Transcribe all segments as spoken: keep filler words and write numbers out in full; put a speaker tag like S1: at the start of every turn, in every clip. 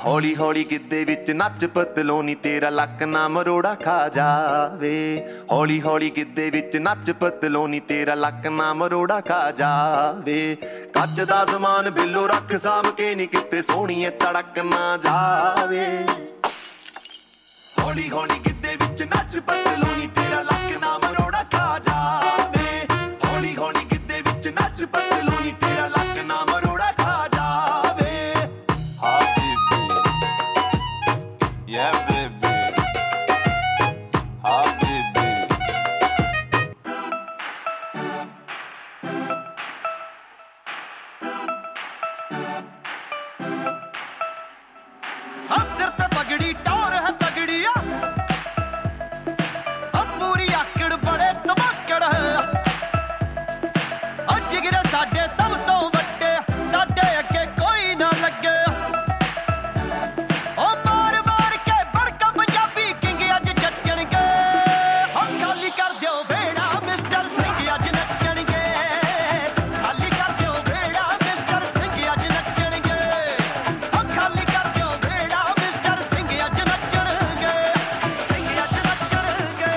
S1: हौली हौली गिद्धे विच नच पतलोनी तेरा लक ना मरोड़ा खा जावे। हौली हौली गिद्धे विच नच पतलोनी तेरा लक ना मरोड़ा खा जावे। कच दा समान बिल्लो रख साम के नी किते सोहणीए तड़क ना जावे। हौली हौली गिद्धे विच नच पतलोनी तेरा लक ना मरोड़ा खा जावे। हौली हौली गिद्धे विच नच पतलोनी तेरा लक ना मरोड़ा खा जावे।
S2: हाँ बेबी, yeah baby, हाँ बेबी।
S1: हम सिर ते पगड़ी टौर है तगड़िया, हम पूरी आकड़ बड़े धमाकड़ है। और जिगरे साडे सब तो वड्डे, साडे अगे कोई ना लगे। ओ मार मार के बड़का पंजाबी किंग अज जचणगे। हम खाली कर दिओ बेड़ा मिस्टर सिंह अज नचणगे। खाली कर दिओ बेड़ा मिस्टर सिंह अज नचणगे। हम खाली कर दिओ बेड़ा मिस्टर सिंह अज नचणगे। सिंह अज नचणगे।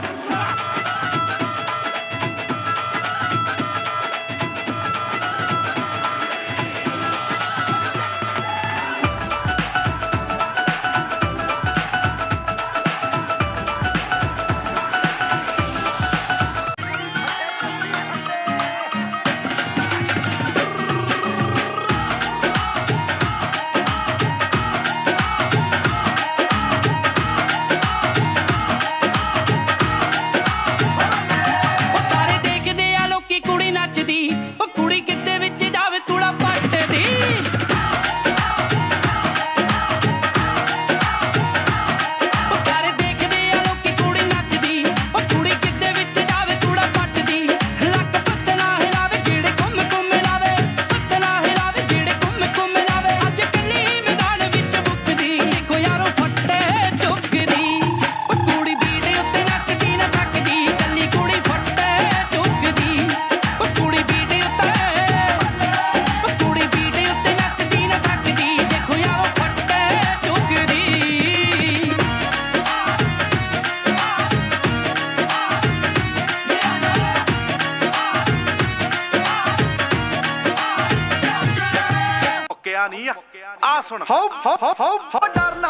S3: ਉਹ ਸਾਰੇ ਦੇਖਦੇ ਆ ਲੋਕੀ ਕੁੜੀ ਨੱਚਦੀ, ਉਹ ਕੁੜੀ ਕਿਤੇ ਵਿੱਚ ਜਾਵੇ ਕੁੜਾ ਪੱਟਦੀ। ਉਹ ਸਾਰੇ ਦੇਖਦੇ ਆ ਲੋਕੀ ਕੁੜੀ ਨੱਚਦੀ, ਉਹ ਕੁੜੀ ਕਿਤੇ ਵਿੱਚ ਜਾਵੇ ਕੁੜਾ ਪੱਟਦੀ। ਲੱਕ ਪੱਤਣਾ ਹਿਲਾਵੇ ਜਿਹੜੇ ਘੁੰਮ ਘੁੰਮ ਲਾਵੇ, ਪੱਤਣਾ ਹਿਲਾਵੇ ਜਿਹੜੇ ਘੁੰਮ ਘੁੰਮ ਲਾਵੇ। ਅੱਜ ਕੱਲੀ ਮੈਦਾਨ ਵਿੱਚ ਬੁੱਕਦੀ, ਦੇਖੋ ਯਾਰੋ ਫੱਟੇ ਚੁੱਕਦੀ। ਉਹ ਕੁੜੀ ਬੀਟ ਉੱਤੇ ਨੱਚਦੀ ਨਾ ਥੱਕਦੀ, ਕੱਲੀ ਕੁੜੀ ਫੱਟੇ ਚੁੱਕਦੀ। ਉਹ ਕੁੜੀ ਬੀਟ ਉੱਤੇ, ਉਹ ਕੁੜੀ ਬੀਟ ਉੱਤੇ ਨੱਚਦੀ ਨਾ ਥੱਕਦੀ, ਦੇਖੋ ਯਾਰੋ ਫੱਟੇ ਚੁੱਕਦੀ।
S4: ਓਕੇ ਆ ਨਹੀਂ ਆ ਆ ਸੁਣ ਹੋ ਹੋ ਹੋ ਹੋ ਡਰਨਾ